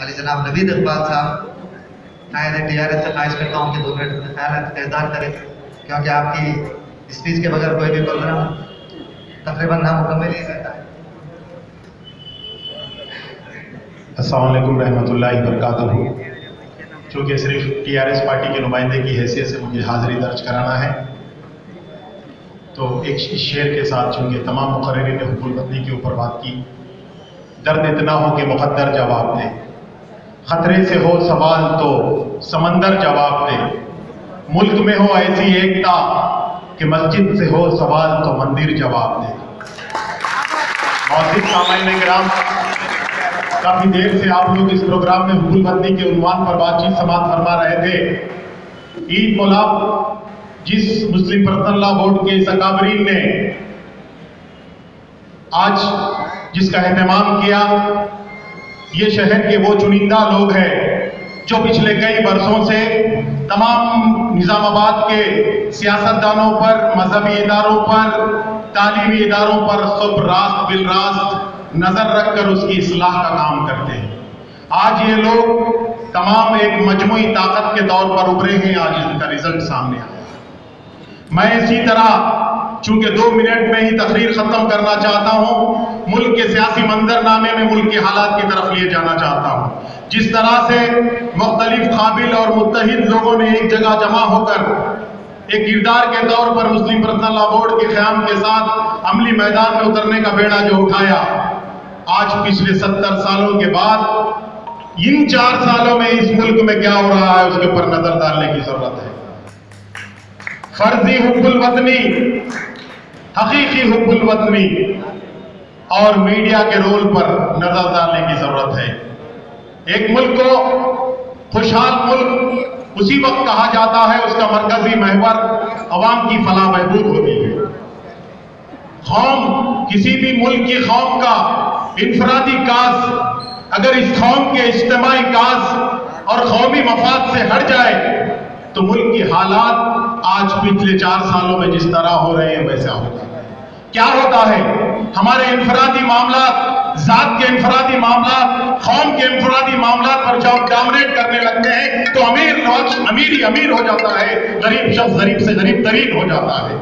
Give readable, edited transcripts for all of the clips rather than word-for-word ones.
علی جناب نوید اقبال صاحب قائد TRS سے خواہش کرتا ہوں کہ 2 منٹ میں خیال اعتدال کریں، کیونکہ آپ کی اسپیچ کے بغیر کوئی بھی پروگرام تقریباً نامکمل ہی رہتا ہے۔ السلام علیکم رحمۃ اللہ وبرکاتہ۔ چونکہ صرف TRS پارٹی کے نمائندے کی حیثیت سے مجھے حاضری درج کرانا ہے، تو ایک شعر کے ساتھ، چونکہ تمام مقررین نے حب الوطنی کے اوپر بات کی، درد اتنا ہو کہ مقدر جواب دے، خطرے سے ہو سوال تو سمندر جواب دے، ملک میں ہو ایسی ایکتا کہ مسجد سے ہو سوال تو مندر جواب دے۔ معزز سامعین کرام، کافی دیر سے آپ لوگ اس پروگرام میں حب الوطنی کے عنوان پر بات چیت سماعت فرما رہے تھے۔ عید ملاب جس مسلم پرسنل لا بورڈ کے اکابرین نے آج جس کا اہتمام کیا، یہ شہر کے وہ چنندہ لوگ ہیں جو پچھلے کئی برسوں سے تمام نظام آباد کے سیاستدانوں پر، مذہبی اداروں پر، تعلیمی اداروں پر صبح راست بالراست نظر رکھ کر اس کی اصلاح کا کام کرتے ہیں۔ آج یہ لوگ تمام ایک مجموعی طاقت کے طور پر ابھرے ہیں، آج ان کا رزلٹ سامنے آیا۔ میں اسی طرح چونکہ 2 منٹ میں ہی تقریر ختم کرنا چاہتا ہوں، ملک کے سیاسی منظرنامے میں ملک کے حالات کی طرف لیے جانا چاہتا ہوں۔ جس طرح سے مختلف قابل اور متحد لوگوں نے ایک جگہ جمع ہو کر ایک کردار کے طور پر مسلم پرسنل لا بورڈ کے قیام کے ساتھ عملی میدان میں اترنے کا بیڑا جو اٹھایا، آج پچھلے 70 سالوں کے بعد ان 4 سالوں میں اس ملک میں کیا ہو رہا ہے اس کے اوپر نظر ڈالنے کی ضرورت ہے۔ فرضی حب الوطنی، حقیقی حب الوطنی اور میڈیا کے رول پر نظر ڈالنے کی ضرورت ہے۔ ایک ملک کو خوشحال ملک اسی وقت کہا جاتا ہے اس کا مرکزی محور عوام کی فلاح بہبود ہوتی ہے۔ قوم، کسی بھی ملک کی قوم کا انفرادی کاز اگر اس قوم کے اجتماعی کاز اور قومی مفاد سے ہٹ جائے تو ملک کی حالات آج پچھلے 4 سالوں میں جس طرح ہو رہے ہیں ویسا ہو جاتا ہے۔ کیا ہوتا ہے؟ ہمارے انفرادی معاملات، ذات کے انفرادی معاملات، قوم کے انفرادی معاملات پر جب ڈامنیٹ کرنے لگتے ہیں تو امیر ہی امیر ہو جاتا ہے، غریب شخص غریب سے غریب ترین ہو جاتا ہے۔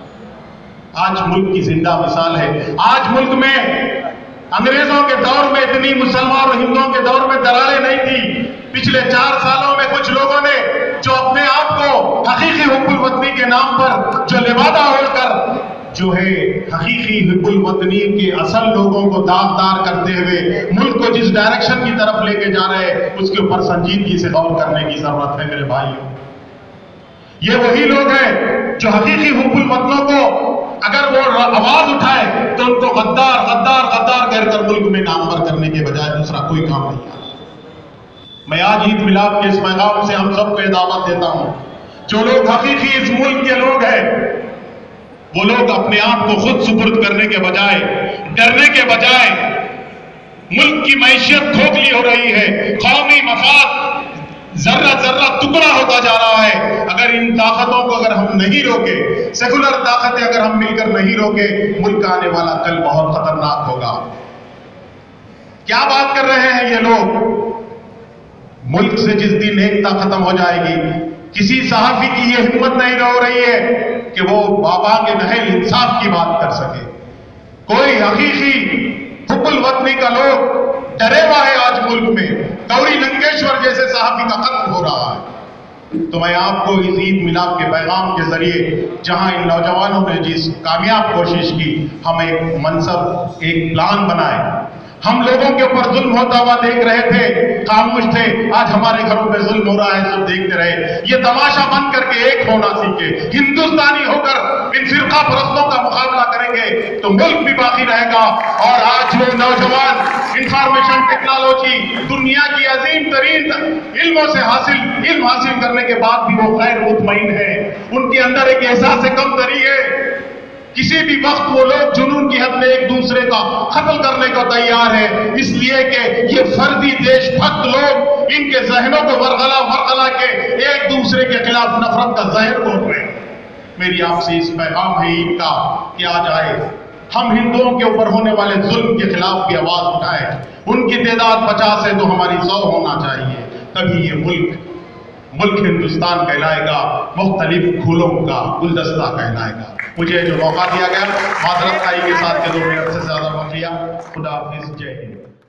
آج ملک کی زندہ مثال ہے۔ آج ملک میں انگریزوں کے دور میں اتنی مسلمان اور ہندوؤں کے دور میں دراریں نہیں تھی۔ پچھلے 4 سالوں میں کچھ لوگوں نے جو اپنے آپ کو حقیقی حب الوطنی کے نام پر جو لبادہ اوڑھ کر جو ہے حقیقی حب الوطنی کے اصل لوگوں کو داغدار کرتے ہوئے ملک کو جس ڈائریکشن کی طرف لے کے جا رہے ہیں اس کے اوپر سنجیدگی سے غور کرنے کی ضرورت ہے میرے بھائیوں۔ یہ وہی لوگ ہیں جو حقیقی حب الوطنوں کو اگر وہ آواز اٹھائے تو ان کو غدار غدار غدار کہہ کر ملک میں نامور کرنے کے بجائے دوسرا کوئی کام نہیں آتا۔ میں آج عید ملاب کے اس پیغام سے ہم سب کو دعوت دیتا ہوں، جو لوگ حقیقی اس ملک کے لوگ ہیں وہ لوگ اپنے آپ کو خود سپرد کرنے کے بجائے، ڈرنے کے بجائے، ملک کی معیشت کھوکھلی ہو رہی ہے، قومی مفاد ذرہ ذرہ ٹکڑا ہوتا جا رہا ہے، اگر ان طاقتوں کو اگر ہم نہیں روکے، سیکولر طاقتیں اگر ہم مل کر نہیں روکے، ملک کا آنے والا کل بہت خطرناک ہوگا۔ کیا بات کر رہے ہیں یہ لوگ؟ ملک سے جس دن ایکتا ختم ہو جائے گی، کسی صحافی کی یہ ہمت نہیں ہو رہی ہے کہ وہ بابا کے نہل انصاف کی بات کر سکے۔ کوئی حقیقی حب الوطنی کا لوگ ڈرے ہوا ہے آج ملک میں، گوری لنکیشور جیسے صحافی کا قتل ہو رہا ہے۔ تو میں آپ کو اس عید ملاب کے پیغام کے ذریعے، جہاں ان نوجوانوں نے جس کامیاب کوشش کی، ہم ایک منصب، ایک پلان بنائے۔ ہم لوگوں کے اوپر ظلم ہوتا ہوا دیکھ رہے تھے، خاموش تھے، آج ہمارے گھروں پہ ظلم ہو رہا ہے، سب دیکھتے رہے۔ یہ تماشا بند کر کے ایک ہونا سیکھے، ہندوستانی ہو کر ان فرقہ پرستوں کا مقابلہ کریں گے تو ملک بھی باقی رہے گا۔ اور آج وہ نوجوان انفارمیشن ٹیکنالوجی دنیا کی عظیم ترین علموں سے علم حاصل کرنے کے بعد بھی وہ غیر مطمئن ہے، ان کے اندر ایک احساس کم تری ہے۔ کسی بھی وقت وہ لوگ جنون کی حد میں ایک دوسرے کا قتل کرنے کو تیار ہے، اس لیے کہ یہ فرضی دیش بھکت لوگ ان کے ذہنوں کو ورغلا کے ایک دوسرے کے خلاف نفرت کا زہر بول رہے ہیں۔ میری آپ سے اس پیغام ہے عید کا کہ آج آئے، ہم ہندوؤں کے اوپر ہونے والے ظلم کے خلاف بھی آواز اٹھائیں. ان کی تعداد 50 ہے تو ہماری 100 ہونا چاہیے. تبھی یہ ملک ہندوستان کہلائے گا, مختلف پھولوں کا گلدستہ کہلائے گا. مجھے جو موقع دیا گیا معذرت خواہی کے ساتھ کہ 2 منٹ سے زیادہ بک لیا. خدا حافظ. جے ہند.